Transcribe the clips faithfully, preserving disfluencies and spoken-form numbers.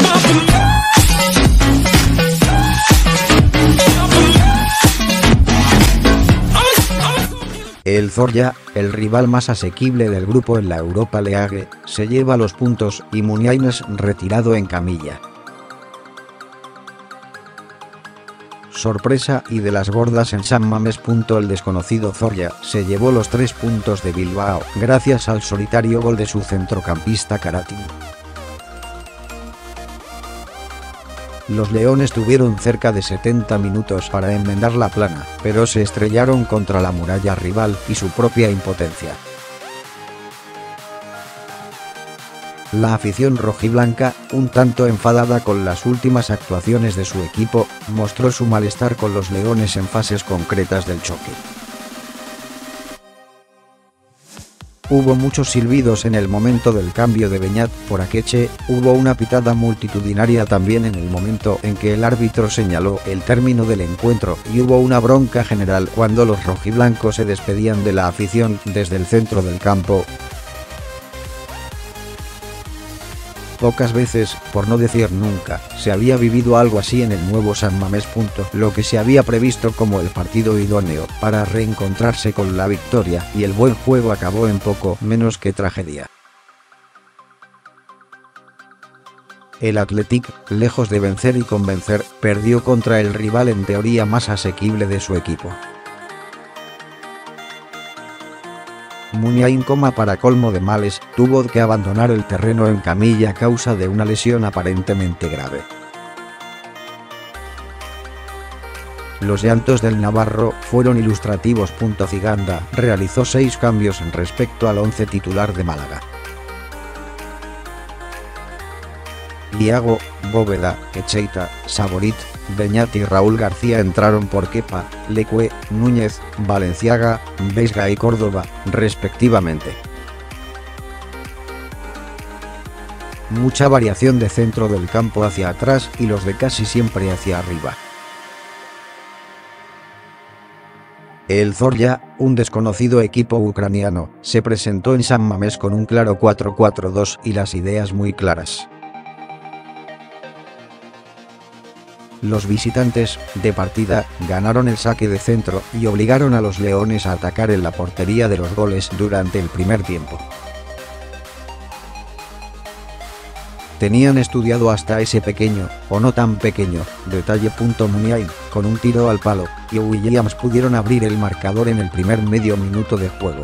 El Zorya, el rival más asequible del grupo en la Europa League, se lleva los puntos y Muniain retirado en camilla. Sorpresa y de las gordas en San Mamés. El desconocido Zorya se llevó los tres puntos de Bilbao gracias al solitario gol de su centrocampista Karatin. Los leones tuvieron cerca de setenta minutos para enmendar la plana, pero se estrellaron contra la muralla rival y su propia impotencia. La afición rojiblanca, un tanto enfadada con las últimas actuaciones de su equipo, mostró su malestar con los leones en fases concretas del choque. Hubo muchos silbidos en el momento del cambio de Beñat por Akeche, hubo una pitada multitudinaria también en el momento en que el árbitro señaló el término del encuentro y hubo una bronca general cuando los rojiblancos se despedían de la afición desde el centro del campo. Pocas veces, por no decir nunca, se había vivido algo así en el nuevo San Mamés. Lo que se había previsto como el partido idóneo para reencontrarse con la victoria y el buen juego acabó en poco menos que tragedia. El Athletic, lejos de vencer y convencer, perdió contra el rival en teoría más asequible de su equipo. Muniain, para colmo de males, tuvo que abandonar el terreno en camilla a causa de una lesión aparentemente grave. Los llantos del navarro fueron ilustrativos. Ciganda realizó seis cambios respecto al once titular de Málaga. Iago, Bóveda, Echeita, Saborit, Beñat y Raúl García entraron por Kepa, Leque, Núñez, Valenciaga, Vesga y Córdoba, respectivamente. Mucha variación de centro del campo hacia atrás y los de casi siempre hacia arriba. El Zorya, un desconocido equipo ucraniano, se presentó en San Mamés con un claro cuatro cuatro dos y las ideas muy claras. Los visitantes, de partida, ganaron el saque de centro y obligaron a los leones a atacar en la portería de los goles durante el primer tiempo. Tenían estudiado hasta ese pequeño, o no tan pequeño, detalle. Muniain, con un tiro al palo, y Williams pudieron abrir el marcador en el primer medio minuto de juego.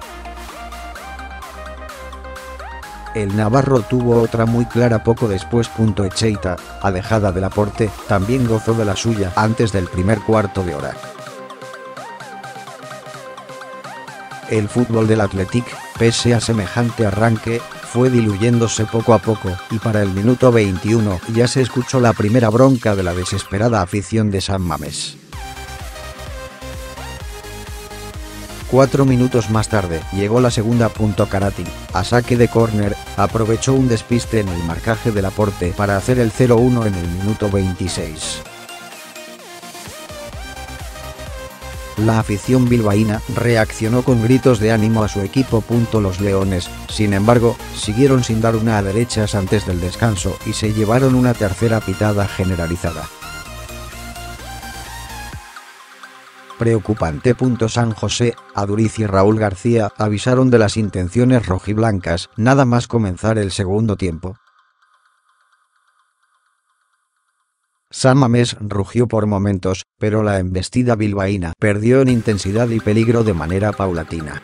El navarro tuvo otra muy clara poco después. Echeita, alejada del aporte, también gozó de la suya antes del primer cuarto de hora. El fútbol del Athletic, pese a semejante arranque, fue diluyéndose poco a poco, y para el minuto veintiuno ya se escuchó la primera bronca de la desesperada afición de San Mamés. Cuatro minutos más tarde llegó la segunda. Karatin, a saque de córner, aprovechó un despiste en el marcaje del aporte para hacer el cero uno en el minuto veintiséis. La afición bilbaína reaccionó con gritos de ánimo a su equipo. Los leones, sin embargo, siguieron sin dar una a derechas antes del descanso y se llevaron una tercera pitada generalizada. Preocupante. San José, Aduriz y Raúl García avisaron de las intenciones rojiblancas nada más comenzar el segundo tiempo. San Mamés rugió por momentos, pero la embestida bilbaína perdió en intensidad y peligro de manera paulatina.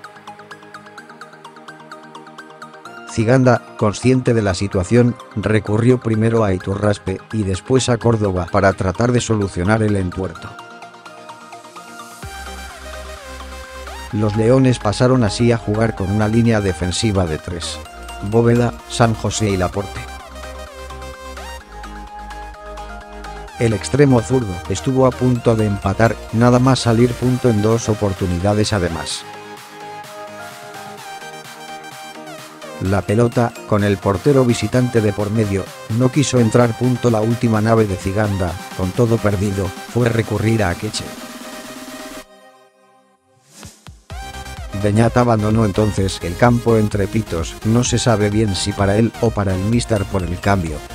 Ciganda, consciente de la situación, recurrió primero a Iturraspe y después a Córdoba para tratar de solucionar el entuerto. Los leones pasaron así a jugar con una línea defensiva de tres: Bóveda, San José y Laporte. El extremo zurdo estuvo a punto de empatar, nada más salir. En dos oportunidades además. La pelota, con el portero visitante de por medio, no quiso entrar. La última nave de Ciganda, con todo perdido, fue recurrir a Akeche. Beñat abandonó entonces el campo entre pitos, no se sabe bien si para él o para el míster por el cambio,